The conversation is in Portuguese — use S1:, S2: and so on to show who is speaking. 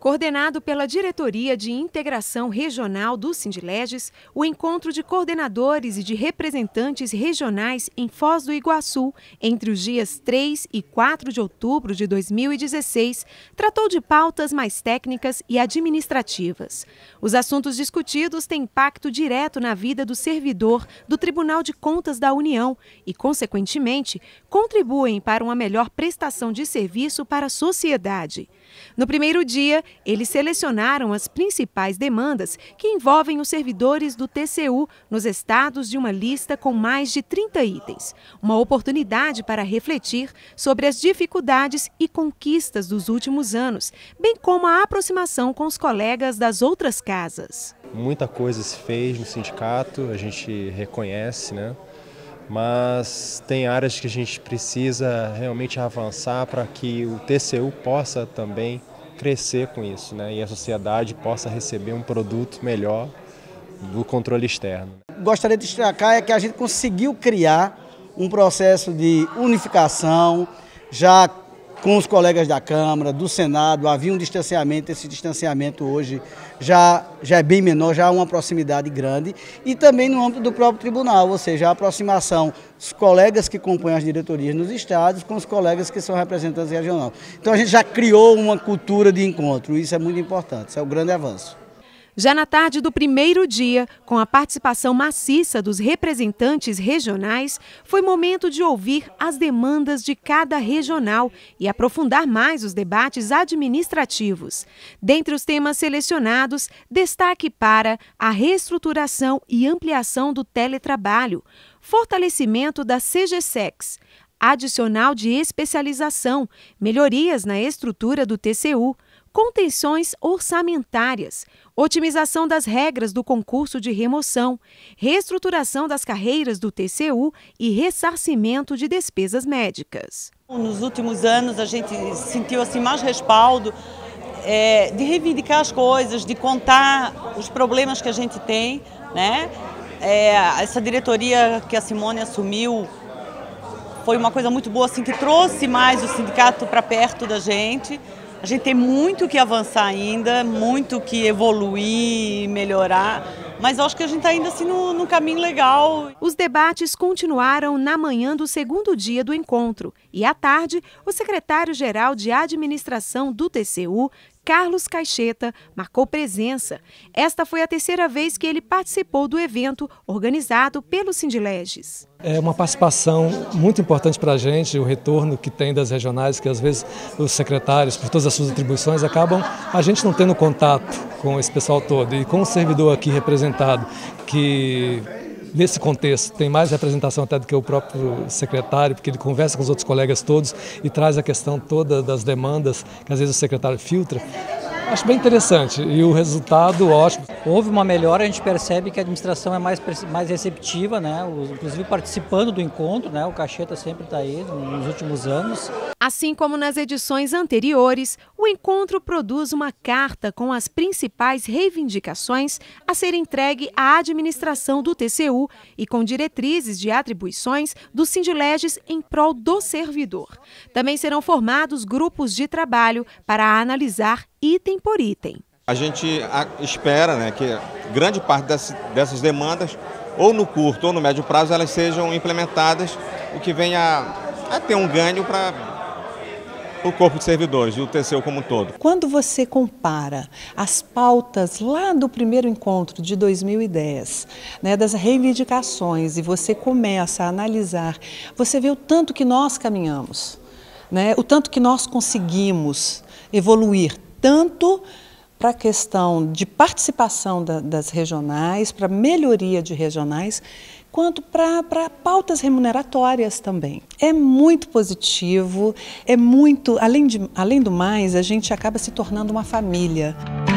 S1: Coordenado pela Diretoria de Integração Regional do Sindileges, o encontro de coordenadores e de representantes regionais em Foz do Iguaçu, entre os dias 3 e 4 de outubro de 2016, tratou de pautas mais técnicas e administrativas. Os assuntos discutidos têm impacto direto na vida do servidor do Tribunal de Contas da União e, consequentemente, contribuem para uma melhor prestação de serviço para a sociedade. No primeiro dia, eles selecionaram as principais demandas que envolvem os servidores do TCU nos estados de uma lista com mais de 30 itens. Uma oportunidade para refletir sobre as dificuldades e conquistas dos últimos anos, bem como a aproximação com os colegas das outras casas.
S2: Muita coisa se fez no sindicato, a gente reconhece, né? Mas tem áreas que a gente precisa realmente avançar para que o TCU possa também crescer com isso, né? E a sociedade possa receber um produto melhor do controle externo.
S3: Gostaria de destacar que a gente conseguiu criar um processo de unificação, já com os colegas da Câmara, do Senado, havia um distanciamento, esse distanciamento hoje já é bem menor, já há uma proximidade grande, e também no âmbito do próprio tribunal, ou seja, a aproximação dos colegas que compõem as diretorias nos estados com os colegas que são representantes regionais. Então a gente já criou uma cultura de encontro, isso é muito importante, isso é um grande avanço.
S1: Já na tarde do primeiro dia, com a participação maciça dos representantes regionais, foi momento de ouvir as demandas de cada regional e aprofundar mais os debates administrativos. Dentre os temas selecionados, destaque para a reestruturação e ampliação do teletrabalho, fortalecimento da CGSEX, adicional de especialização, melhorias na estrutura do TCU, contenções orçamentárias, otimização das regras do concurso de remoção, reestruturação das carreiras do TCU e ressarcimento de despesas médicas.
S4: Nos últimos anos a gente sentiu assim mais respaldo de reivindicar as coisas, de contar os problemas que a gente tem, né? Essa diretoria que a Simone assumiu foi uma coisa muito boa, assim, que trouxe mais o sindicato para perto da gente. A gente tem muito que avançar ainda, muito que evoluir, melhorar, mas eu acho que a gente está ainda assim num caminho legal.
S1: Os debates continuaram na manhã do segundo dia do encontro e à tarde o secretário-geral de administração do TCU, Carlos Caixeta, marcou presença. Esta foi a terceira vez que ele participou do evento organizado pelo Sindileges.
S5: É uma participação muito importante para a gente, o retorno que tem das regionais, que às vezes os secretários, por todas as suas atribuições, acabam a gente não tendo contato com esse pessoal todo. E com o servidor aqui representado, que nesse contexto tem mais representação até do que o próprio secretário, porque ele conversa com os outros colegas todos e traz a questão toda das demandas que às vezes o secretário filtra. Acho bem interessante e o resultado ótimo.
S6: Houve uma melhora, a gente percebe que a administração é mais receptiva, né? Inclusive participando do encontro, né? O Caixeta sempre está aí nos últimos anos.
S1: Assim como nas edições anteriores, o encontro produz uma carta com as principais reivindicações a ser entregue à administração do TCU e com diretrizes de atribuições dos Sindileges em prol do servidor. Também serão formados grupos de trabalho para analisar item por item.
S7: A gente espera, né, que grande parte dessas demandas, ou no curto ou no médio prazo, elas sejam implementadas, o que venha a ter um ganho para o corpo de servidores e o TCU como um todo.
S8: Quando você compara as pautas lá do primeiro encontro de 2010, né, das reivindicações, e você começa a analisar, você vê o tanto que nós caminhamos, né, o tanto que nós conseguimos evoluir, tanto para a questão de participação das regionais, para melhoria de regionais, quanto para pautas remuneratórias também. É muito positivo, além do mais, a gente acaba se tornando uma família.